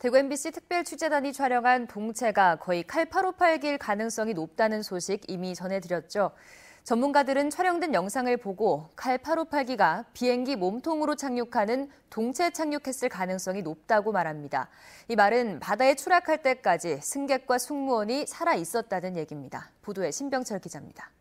대구 MBC 특별 취재단이 촬영한 동체가 거의 칼 858기일 가능성이 높다는 소식 이미 전해드렸죠. 전문가들은 촬영된 영상을 보고 칼 858기가 비행기 몸통으로 착륙하는 동체에 착륙했을 가능성이 높다고 말합니다. 이 말은 바다에 추락할 때까지 승객과 승무원이 살아 있었다는 얘기입니다. 보도에 신병철 기자입니다.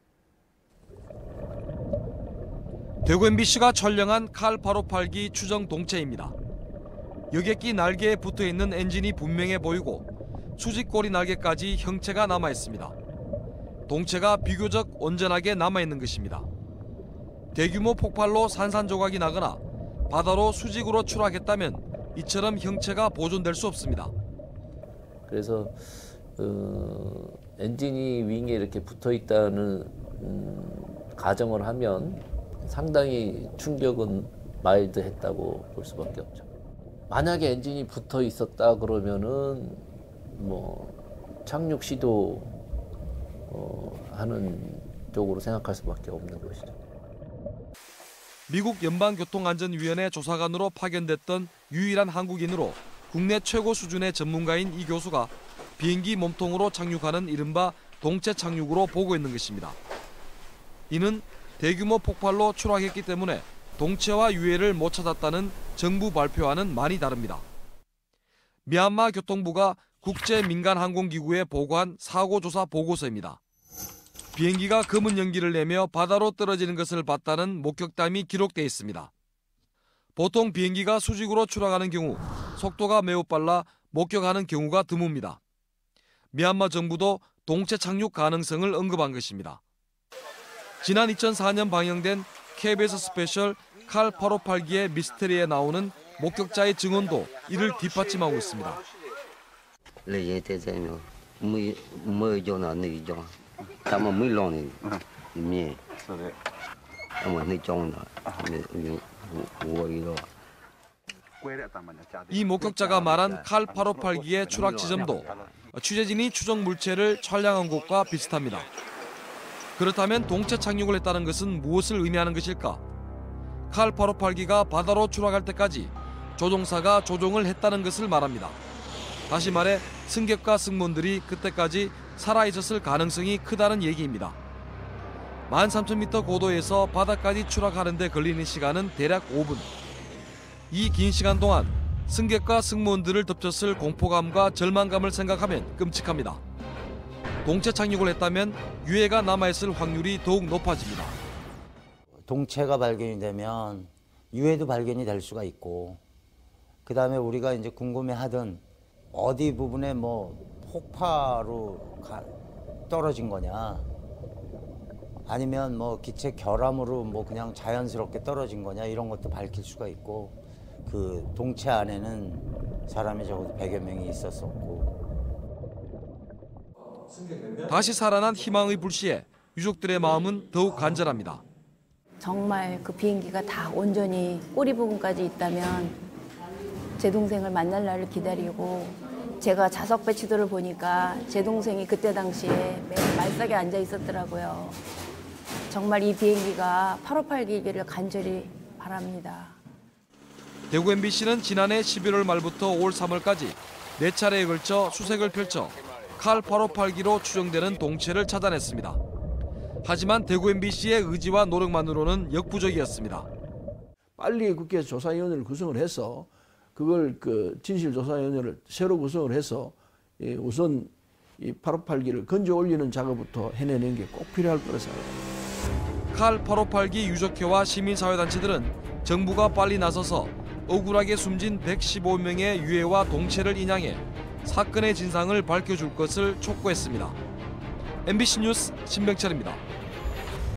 대구 MBC가 촬영한 칼 858기 추정 동체입니다. 여객기 날개에 붙어있는 엔진이 분명해 보이고 수직꼬리 날개까지 형체가 남아있습니다. 동체가 비교적 온전하게 남아있는 것입니다. 대규모 폭발로 산산조각이 나거나 바다로 수직으로 추락했다면 이처럼 형체가 보존될 수 없습니다. 그래서 엔진이 윙에 이렇게 붙어있다는 가정을 하면 상당히 충격은 마일드했다고 볼 수밖에 없죠. 만약에 엔진이 붙어 있었다 그러면은 착륙 시도 하는 쪽으로 생각할 수밖에 없는 것이죠. 미국 연방교통안전위원회 조사관으로 파견됐던 유일한 한국인으로 국내 최고 수준의 전문가인 이 교수가 비행기 몸통으로 착륙하는 이른바 동체 착륙으로 보고 있는 것입니다. 이는 대규모 폭발로 추락했기 때문에 동체와 유해를 못 찾았다는 정부 발표와는 많이 다릅니다. 미얀마 교통부가 국제민간항공기구에 보고한 사고조사 보고서입니다. 비행기가 검은 연기를 내며 바다로 떨어지는 것을 봤다는 목격담이 기록돼 있습니다. 보통 비행기가 수직으로 추락하는 경우 속도가 매우 빨라 목격하는 경우가 드뭅니다. 미얀마 정부도 동체 착륙 가능성을 언급한 것입니다. 지난 2004년 방영된 KBS 스페셜 칼 858기의 미스테리에 나오는 목격자의 증언도 이를 뒷받침하고 있습니다. 이 목격자가 말한 칼 858기의 추락 지점도 취재진이 추정 물체를 촬영한 곳과 비슷합니다. 그렇다면 동체 착륙을 했다는 것은 무엇을 의미하는 것일까? 칼 858기가 바다로 추락할 때까지 조종사가 조종을 했다는 것을 말합니다. 다시 말해 승객과 승무원들이 그때까지 살아있었을 가능성이 크다는 얘기입니다. 13,000m 고도에서 바다까지 추락하는 데 걸리는 시간은 대략 5분. 이 긴 시간 동안 승객과 승무원들을 덮쳤을 공포감과 절망감을 생각하면 끔찍합니다. 동체 착륙을 했다면 유해가 남아있을 확률이 더욱 높아집니다. 동체가 발견이 되면 유해도 발견이 될 수가 있고, 그 다음에 우리가 이제 궁금해하던 어디 부분에 폭파로 떨어진 거냐, 아니면 기체 결함으로 그냥 자연스럽게 떨어진 거냐, 이런 것도 밝힐 수가 있고, 그 동체 안에는 사람이 적어도 100여 명이 있었었고. 다시 살아난 희망의 불씨에 유족들의 마음은 더욱 간절합니다. 정말 그 비행기가 다 온전히 꼬리 부분까지 있다면 제 동생을 만날 날을 기다리고, 제가 좌석 배치도를 보니까 제 동생이 그때 당시에 매일 말석에 앉아 있었더라고요. 정말 이 비행기가 858기를 간절히 바랍니다. 대구 MBC는 지난해 11월 말부터 올 3월까지 4차례에 걸쳐 수색을 펼쳐 칼 858기로 추정되는 동체를 찾아냈습니다. 하지만 대구 MBC의 의지와 노력만으로는 역부족이었습니다. 빨리 국회에서 조사위원회를 구성을 해서 그걸 진실조사위원회를 새로 구성을 해서 우선 이 858기를 건져 올리는 작업부터 해내는 게 꼭 필요할 거라 생각합니다. 칼 858기 유족회와 시민사회단체들은 정부가 빨리 나서서 억울하게 숨진 115명의 유해와 동체를 인양해 사건의 진상을 밝혀줄 것을 촉구했습니다. MBC 뉴스 신병철입니다.